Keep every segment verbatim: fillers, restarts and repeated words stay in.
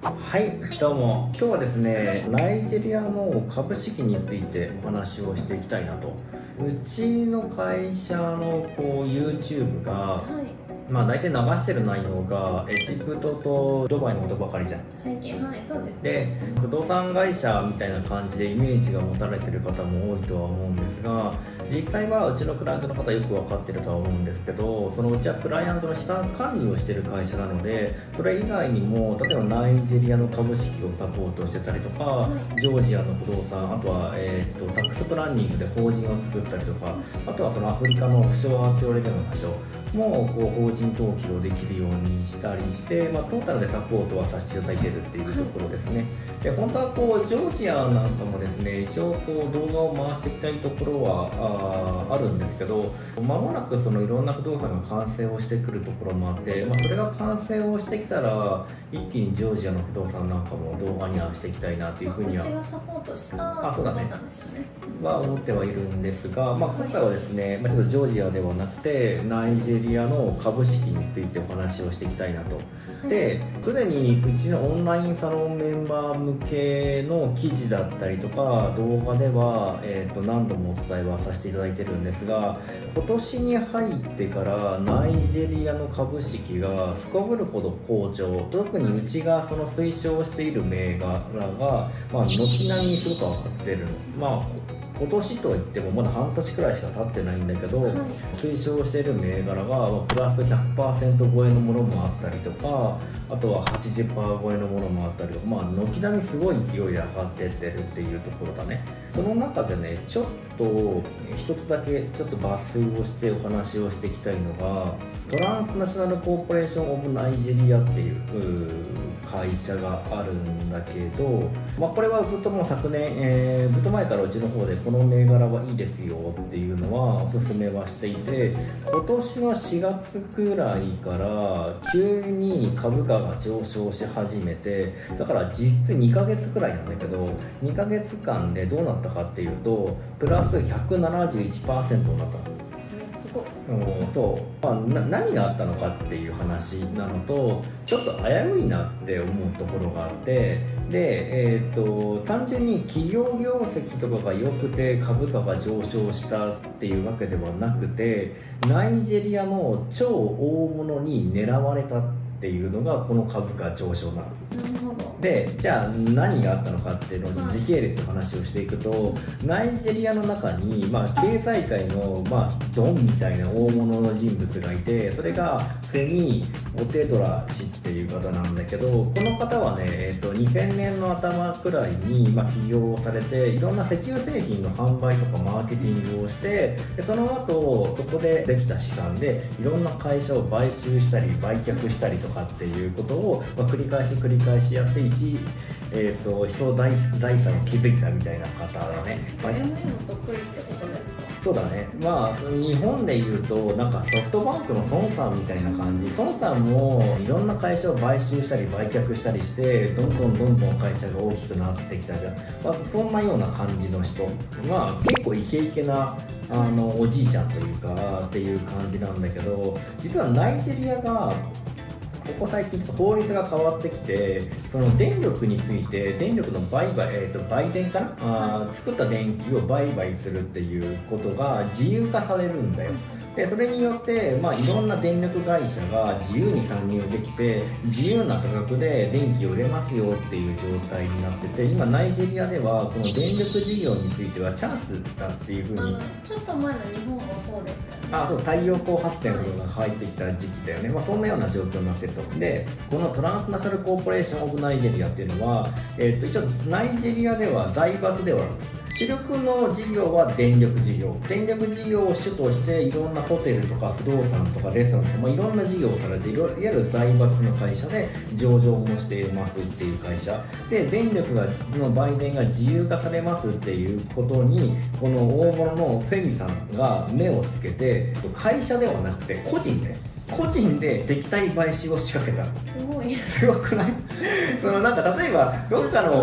はい、どうも。今日はですね、ナイジェリアの株式についてお話をしていきたいなと。うちの会社のこう YouTube が、はいまあ大体流してる内容がエジプトとドバイのことばかりじゃん。 最近はいそうですね。 で不動産会社みたいな感じでイメージが持たれてる方も多いとは思うんですが、実際はうちのクライアントの方はよく分かってるとは思うんですけど、そのうちはクライアントの資産管理をしてる会社なので、それ以外にも例えばナイジェリアの株式をサポートしてたりとか、はい、ジョージアの不動産、あとは、えー、とタックスプランニングで法人を作ったりとか、あとはそのアフリカのオフショアって言われるような場所もこう法人登記をできるようにしたりして、まあ、トータルでサポートはさせていただいているっていうところですね。で本当はこうジョージアなんかもですね、一応こう動画を回していきたいところは あ, あるんですけど、まもなくそのいろんな不動産が完成をしてくるところもあって、まあ、それが完成をしてきたら一気にジョージアの不動産なんかも動画にはしていきたいなというふうには、 まあ、うちがサポートした不動産ですよね。 は思ってはいるんですが、まあ、今回はですね、まあ、ちょっとジョージアではなくてナイジェリアの株式についてお話をしていきたいなと。ですでにうちのオンラインサロンメンバー向けの記事だったりとか動画では、えー、と何度もお伝えはさせていただいてるんですが、今年に入ってからナイジェリアの株式がすこぶるほど好調、特にうちがその推奨している銘柄が、まあ、軒並みすごく上がってるの。まあ今年といってもまだ半年くらいしか経ってないんだけど、はい、推奨している銘柄がプラス ひゃくパーセント 超えのものもあったりとか、あとは はちじゅっパーセント 超えのものもあったりとか、まあ軒並みすごい勢いで上がってってるっていうところだね。その中でね、ちょっと一つだけちょっと抜粋をしてお話をしていきたいのが、トランスナショナルコーポレーションオブナイジェリアっていう会社があるんだけど、まあ、これはずっともう昨年、えー、ずっと前からうちの方でこの銘柄はいいですよっていうのはおすすめはしていて、今年のしがつくらいから急に株価が上昇し始めて、だから実質にかげつくらいなんだけど、にかげつかんでどうなったかっていうとプラス ひゃくななじゅういちパーセント になったの。うん、そう、まあ、な何があったのかっていう話なのと、ちょっと危ういなって思うところがあって、で、えー、と単純に企業業績とかが良くて株価が上昇したっていうわけではなくて、ナイジェリアの超大物に狙われたっていうのがこの株価上昇なの。でじゃあ何があったのかっていうのを時系列の話をしていくと、ナイジェリアの中に、まあ、経済界の、まあ、ドンみたいな大物の人物がいて、それがフェミ・オテドラ氏っていう方なんだけど、この方はね、えー、とにせんねんの頭くらいに、まあ、起業をされて、いろんな石油製品の販売とかマーケティングをして、でその後そこでできた資産でいろんな会社を買収したり売却したりとかっていうことを、まあ、繰り返し繰り返しやって一、えー、と人財財産を築いたみたいな方だね。 まあ、エムエム 得意ってことですか？ そうだね。まあ日本でいうとなんかソフトバンクの孫さんみたいな感じ。孫さんもいろんな会社を買収したり売却したりしてどんどんどんどん会社が大きくなってきたじゃん。まあ、そんなような感じの人、まあ、結構イケイケなあのおじいちゃんというかっていう感じなんだけど、実はナイジェリアがここ最近ちょっと法律が変わってきて、その電力について電力の売買、えー、と売電かな、あ作った電気を売買するっていうことが自由化されるんだよ。でそれによって、まあ、いろんな電力会社が自由に参入できて自由な価格で電気を売れますよっていう状態になってて、今ナイジェリアではこの電力事業についてはチャンスだっていうふうに、 ちょっと前の日本もそうでしたよね。 あそう太陽光発電とかが入ってきた時期だよね。まあ、そんなような状況になってると。でこのトランスナショナルコーポレーションオブナイジェリアっていうのは、えー、と一応ナイジェリアでは財閥ではある。主力の事業は電力事業、電力事業を主としていろんなホテルとか不動産とかレストランとか、まあ、いろんな事業をされているいわゆる財閥の会社で上場もしていますっていう会社で、電力がの売電が自由化されますっていうことにこの大物のフェミさんが目をつけて、会社ではなくて個人で個人で敵対買収を仕掛けた。 すごいすごくない？そのなんか例えばどっかの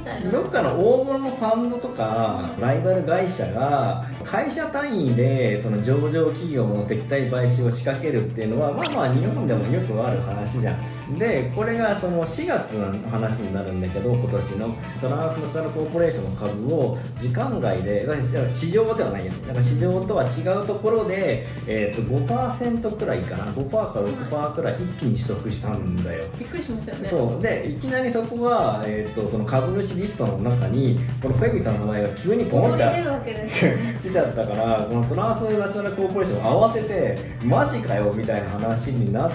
たいな。 どっかの大物のファンドとかライバル会社が会社単位でその上場企業の敵対買収を仕掛けるっていうのはまあまあ日本でもよくある話じゃん。でこれがそのしがつの話になるんだけど、今年のトランスナショナルコーポレーションの株を時間外で、市場ではないよ、なんか市場とは違うところで、えー、と ごパーセント くらいかな、 ごパーセント から ろくパーセント くらい一気に取得したんだよ。 びっくりしますよね。 そうでいきなりそこが、えー、とその株主リストの中にこのフェミさんの名前が急にポンって出ちゃったから、このトランスナショナルコーポレーション慌ててマジかよみたいな話になって、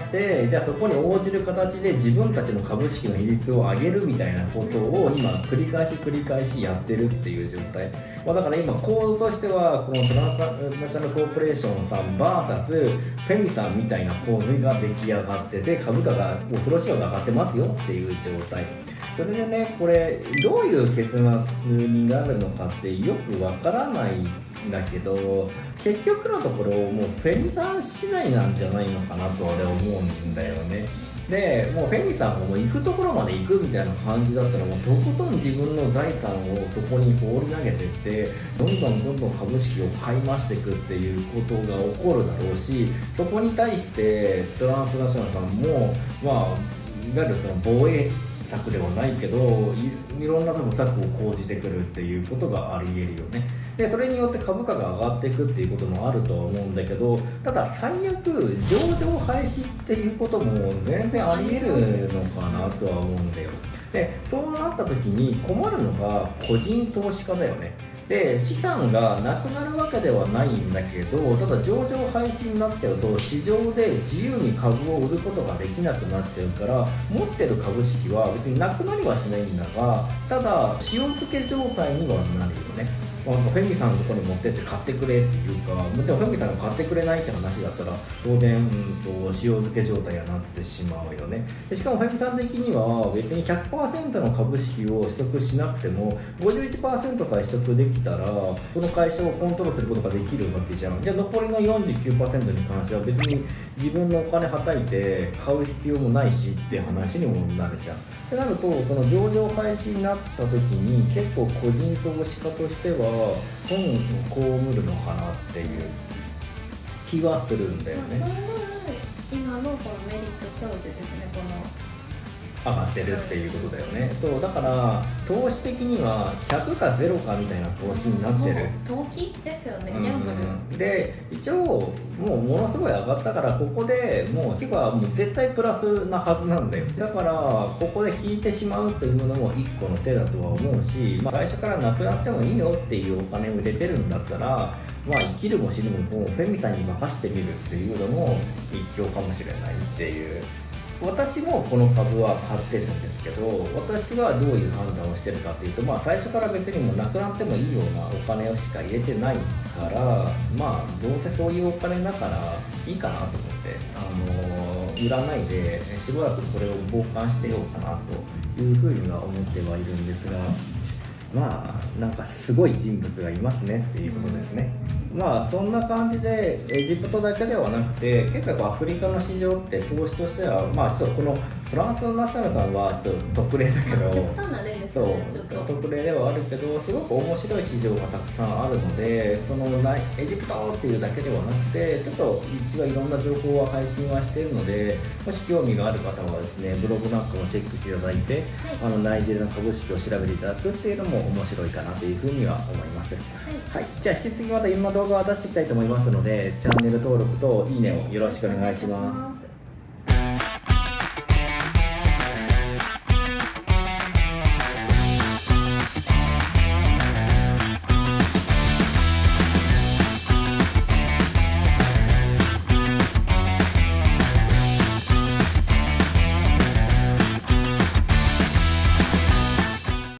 じゃあそこに応じる形で自分たちの株式の比率を上げるみたいなことを今繰り返し繰り返しやってるっていう状態、まあ、だから今構図としてはこのトランスナショナルコーポレーションさん ブイエス フェミさんみたいな構図が出来上がってて、株価が恐ろしいほど上がってますよっていう状態。それでね、これどういう結末になるのかってよくわからないんだけど、結局のところもうフェミさん次第なんじゃないのかなと俺は思うんだよね。でもうフェミさんがもう行くところまで行くみたいな感じだったら、もうとことん自分の財産をそこに放り投げていって、どんどんどんどん株式を買い増していくっていうことが起こるだろうし、そこに対してトランスナショナルさんもまあいわゆるその防衛策ではないけど い, いろんな多分策を講じてくるっていうことがあり得るよね。でそれによって株価が上がっていくっていうこともあるとは思うんだけど、ただ最悪上場廃止っていうことも全然あり得るのかなとは思うんだよ。でそうなった時に困るのが個人投資家だよね。で資産がなくなるわけではないんだけど、ただ上場廃止になっちゃうと市場で自由に株を売ることができなくなっちゃうから、持ってる株式は別になくなりはしないんだが、ただ塩漬け状態にはなるよね。まあ、フェミさんのところに持ってって買ってくれっていうか、でもフェミさんが買ってくれないって話だったら当然、うん、と塩漬け状態にはなってしまうよね。でしかもフェミさん的には別に ひゃくパーセント の株式を取得しなくても ごじゅういちパーセント さえ取得できたらこの会社をコントロールすることができるわけじゃん。じゃあ残りの よんじゅうきゅうパーセント に関しては別に自分のお金はたいて買う必要もないしって話にもなるじゃん。ってなるとその上場廃止になった時に結構個人投資家としては損を被るのかなっていう気はするんだよね。 まあ、その分今のこのメリット享受ですね、この上がってるっていうことだよね。そうだから投資的にはひゃくかゼロかみたいな投資になってる。 投機ですよね、ギうんャンブル。 で一応もうものすごい上がったから、ここでもう日はもう絶対プラスなはずなんだよ。だからここで引いてしまうというのも一個の手だとは思うし、まあ、最初からなくなってもいいよっていうお金を入れてるんだったら、まあ生きるも死ぬももうフェミさんに任せてみるっていうのも一興かもしれないっていう。私もこの株は買ってるんですけど、私はどういう判断をしてるかというと、まあ、最初から別にもうなくなってもいいようなお金をしか入れてないから、まあどうせそういうお金だからいいかなと思って、あのー、売らないでしばらくこれを傍観してようかなというふうには思ってはいるんですが、まあなんかすごい人物がいますねっていうことですね。まあそんな感じでエジプトだけではなくて、結構アフリカの市場って投資としては、まあちょっとこのフランスのナショナルさんはちょっと特例だけど、 極端な例ですそうね、ちょっと特例ではあるけど、すごく面白い市場がたくさんあるので、そのないエジプトっていうだけではなくて、ちょっとうちはいろんな情報は配信はしているので、もし興味がある方はですね、ブログなんかもチェックしていただいて、はい、あのナイジェリアの株式を調べていただくっていうのも面白いかなというふうには思います。はい、はい、じゃあ引き続きまたいろんな動画を出していきたいと思いますので、チャンネル登録といいねをよろしくお願いします。